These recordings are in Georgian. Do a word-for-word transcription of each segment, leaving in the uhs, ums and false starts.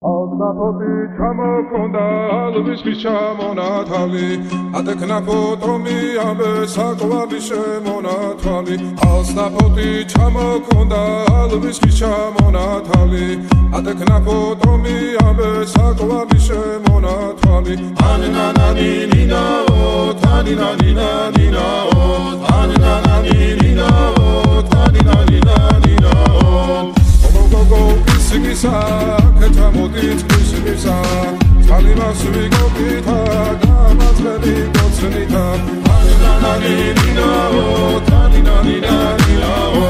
Alsapoti ჩამოქონდა ალვისის ჩამონათალი ატექნა ფოტომი ამბე საკვალი შემონათალი Alsapoti ჩამოქონდა ალვისის ჩამონათალი ატექნა ფოტომი ამბე საკვალი შემონათალი ანანანინინაო თანინანინანინაო ანანანინინაო თანინანინანინაო Go kisigisa ketamodit kisigisa Talimas vigopita Gamazveli gotsenita Aninananinao Taninaninaninao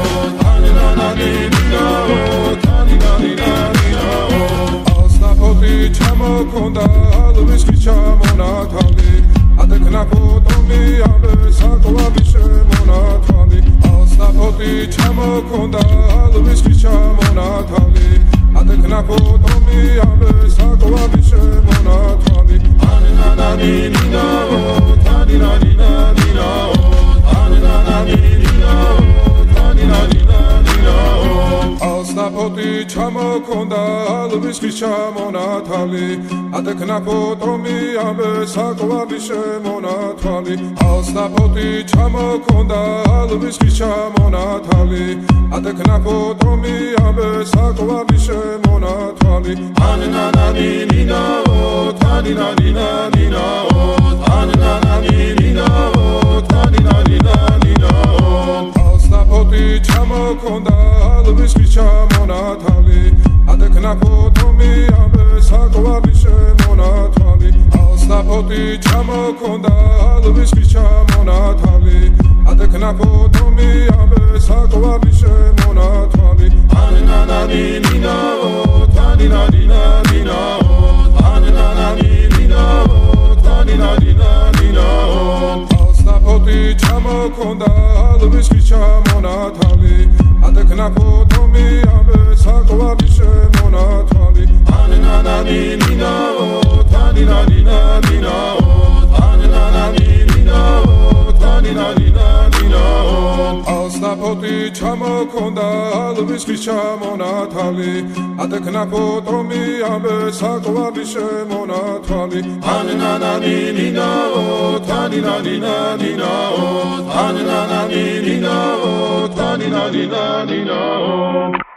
Aninananinao Taninaninaninao Alsapoti chamokonda Alviski chamonatali Atekna potomi ambe sakovali shemonatali Alsapoti chamokonda Alviski chamonatali Atekna potomi ambe sakovali shemonatali Aninananinao Taninaninaninao Aninananinao Taninaninaninao Alsapoti chamokonda Alviski chamonatali Atekna potomi ambe sakovali shemonatali Alsapoti chamokonda Alviski chamonatali Atekna potomi ambe sakovali shemonatali Aninananinao Taninaninaninao Aninananinao Taninaninaninao Alsapoti chamokonda Alviski chamonatali Atekna potomi ambe sakovali shemonatali Alsapoti chamokonda Alviski chamonatali Atekna potomi ambe sakovali shemonatali Aninananinao Taninaninaninao Aninananinao Taninaninaninao Alsapoti chamokonda Alviski chamonatali Atekna potomi ambe sakovali shemonatali Aninananinao Taninaninaninao Aninananinao Taninaninaninao Alsapoti chamokonda Alviski chamonatali Atekna potomi ambe sakovali shemonatali Aninananinao Taninaninaninao Aninananinao Taninaninaninao